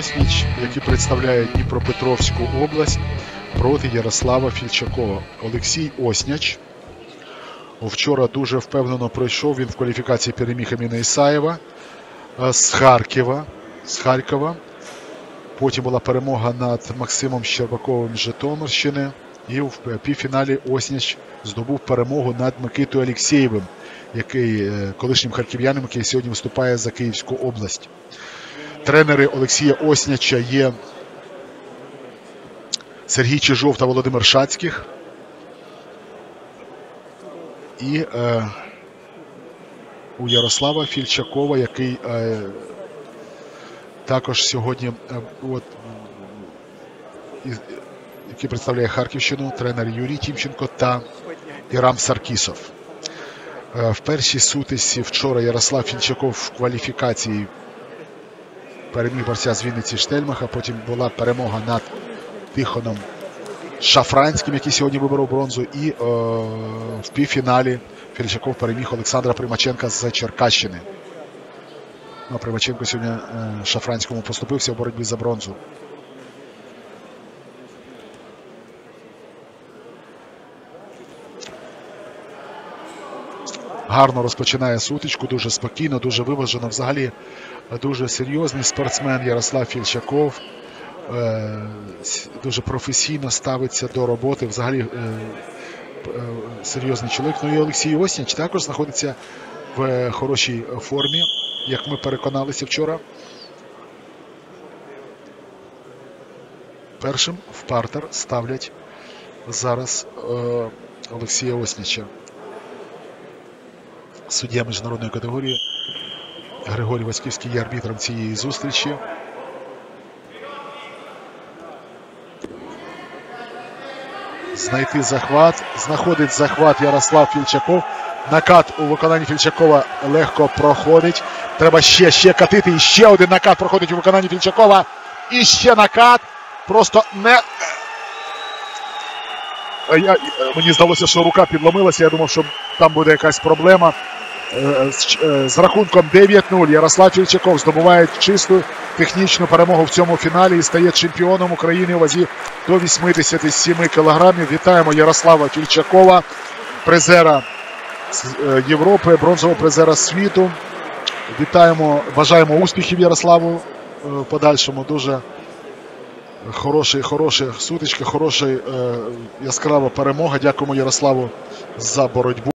Осніч, які представляють Дніпропетровську область проти Ярослава Фільчакова. Олексій Осняч вчора дуже впевнено пройшов. Він в кваліфікації переміг Аміна Ісаєва з Харкова. Потім була перемога над Максимом Щербаковим з Житомирщини. І в півфіналі Осняч здобув перемогу над Микитою Алєксєєвим, колишнім харків'янином, який сьогодні виступає за Київську область. Тренери Олексія Осняча є Сергій Чижов та Володимир Шацьких. І у Ярослава Фільчакова, який також сьогодні який представляє Харківщину, тренер Юрій Тімченко та Ірам Саркісов. В першій сутичці вчора Ярослав Фільчаков в кваліфікації переміг борця з Вінниці Штельмаха. Потім була перемога над Тихоном Шафранським, який сьогодні виборов бронзу. І в півфіналі Фільчаков переміг Олександра Примаченка з Черкащини. Примаченко сьогодні Шафранському поступився в боротьбі за бронзу. Гарно розпочинає сутичку, дуже спокійно, дуже виважено. Взагалі дуже серйозний спортсмен Ярослав Фільчаков. Дуже професійно ставиться до роботи. Взагалі серйозний чоловік. Ну і Олексій Осняч також знаходиться в хорошій формі, як ми переконалися вчора. Першим в партер ставлять зараз Олексія Осняча. Суддя міжнародної категорії Григорій Васьківський є арбітром цієї зустрічі. Знайти захват. Знаходить захват Ярослав Фільчаков. Накат у виконанні Фільчакова легко проходить. Треба ще катити. І ще один накат проходить у виконанні Фільчакова. І ще накат. Просто не... Мені здалося, що рука підломилася. Я думав, що там буде якась проблема. З рахунком 9-0 Ярослав Фільчаков здобуває чисту технічну перемогу в цьому фіналі і стає чемпіоном України у вазі до 87 кілограмів. Вітаємо Ярослава Фільчакова, призера Європи, бронзового призера світу. Вітаємо, бажаємо успіхів Ярославу в подальшому. Дуже хороша сутичка, хороша яскрава перемога. Дякуємо Ярославу за боротьбу.